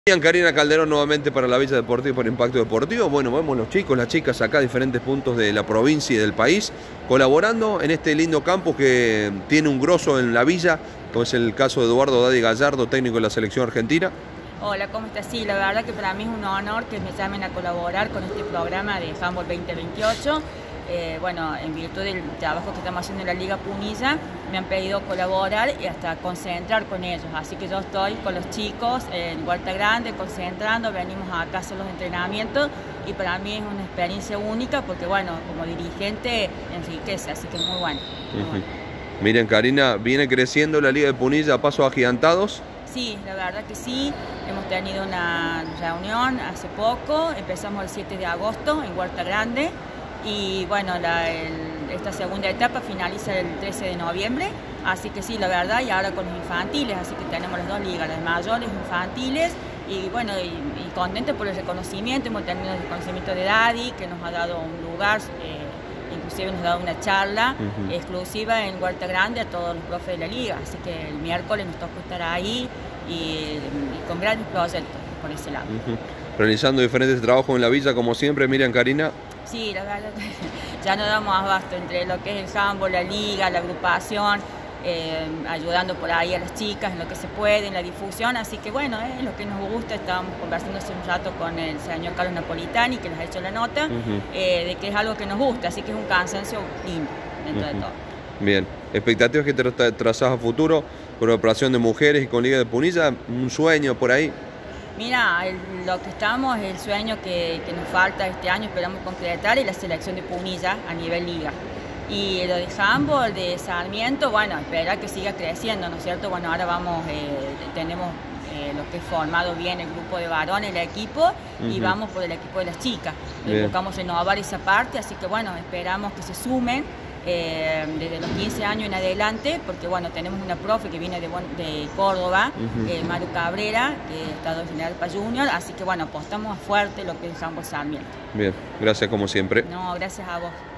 Karina Calderón nuevamente para la Villa Deportiva y por Impacto Deportivo. Bueno, vemos los chicos, las chicas acá, diferentes puntos de la provincia y del país, colaborando en este lindo campus que tiene un grosso en la villa, como es el caso de Eduardo Daddy Gallardo, técnico de la selección argentina. Hola, ¿cómo estás? Sí, la verdad que para mí es un honor que me llamen a colaborar con este programa de Handball 2028. Bueno, en virtud del trabajo que estamos haciendo en la Liga Punilla, me han pedido colaborar y hasta concentrar con ellos. Así que yo estoy con los chicos en Huerta Grande, concentrando, venimos acá a hacer los entrenamientos y para mí es una experiencia única porque, bueno, como dirigente enriquece, así que muy bueno. Muy bueno. Miren, Karina, viene creciendo la Liga de Punilla a pasos agigantados. Sí, la verdad que sí, hemos tenido una reunión hace poco, empezamos el 7 de agosto en Huerta Grande y bueno, esta segunda etapa finaliza el 13 de noviembre, así que sí, la verdad, y ahora con los infantiles, así que tenemos las dos ligas, las mayores, infantiles, y bueno, y contento por el reconocimiento, hemos tenido el reconocimiento de Daddy, que nos ha dado un lugar, inclusive nos ha dado una charla exclusiva en Huerta Grande a todos los profes de la liga, así que el miércoles nos toca estar ahí y con grandes proyectos por ese lado. Realizando diferentes trabajos en la villa, como siempre, Miriam, Karina. Sí, la verdad que ya no damos abasto entre lo que es el handball, la liga, la agrupación, ayudando por ahí a las chicas en lo que se puede, en la difusión, así que bueno, es lo que nos gusta. Estábamos conversando hace un rato con el señor Carlos Napolitani, que les ha hecho la nota, de que es algo que nos gusta, así que es un cansancio lindo dentro de todo. Bien, expectativas que te trazás a futuro con la operación de mujeres y con Liga de Punilla, un sueño por ahí. Mira, lo que estamos, el sueño que nos falta este año, esperamos concretar, es la selección de Punilla a nivel liga. Y lo de handball, de Sarmiento, bueno, esperar que siga creciendo, ¿no es cierto? Bueno, ahora vamos, tenemos lo que es formado bien el grupo de varones, el equipo, y vamos por el equipo de las chicas. Buscamos renovar esa parte, así que bueno, esperamos que se sumen desde los 15 años en adelante, porque bueno, tenemos una profe que viene de Córdoba, Maru Cabrera, que es Estado General para Junior, así que bueno, apostamos fuerte lo que es handball Sarmiento. Bien, gracias como siempre. No, gracias a vos.